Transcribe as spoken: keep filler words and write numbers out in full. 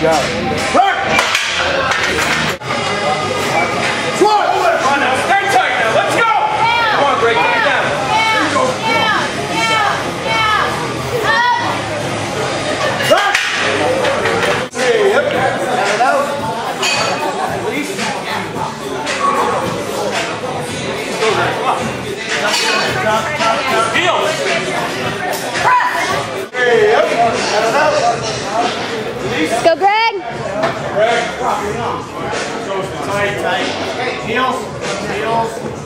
job. Rock! Squat! Come on now, stay tight now, let's go! Come on, Gregg, get it down. There you go. Rock! Hey, yep. Down and out. Release. Go, Gregg, come on. Top, top, top. Heel. Hey, yep. Down and out. Release. Go, Gregg. Gregg. Tight, tight. Heels. Heels.